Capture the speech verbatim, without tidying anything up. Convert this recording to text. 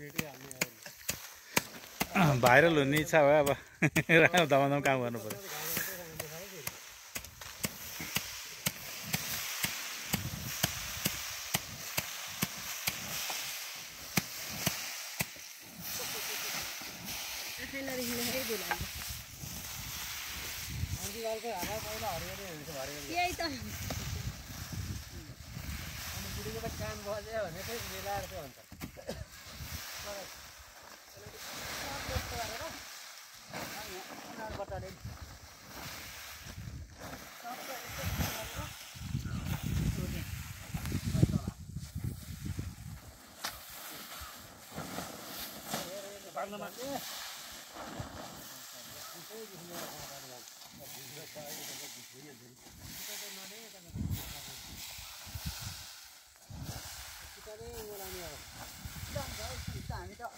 Viral हुने इच्छा भयो अब दमादम काम गर्नु पर्यो। यही त कान बज्यो भने चाहिँ मिलाएर चाहिँ हुन्छ। हामी त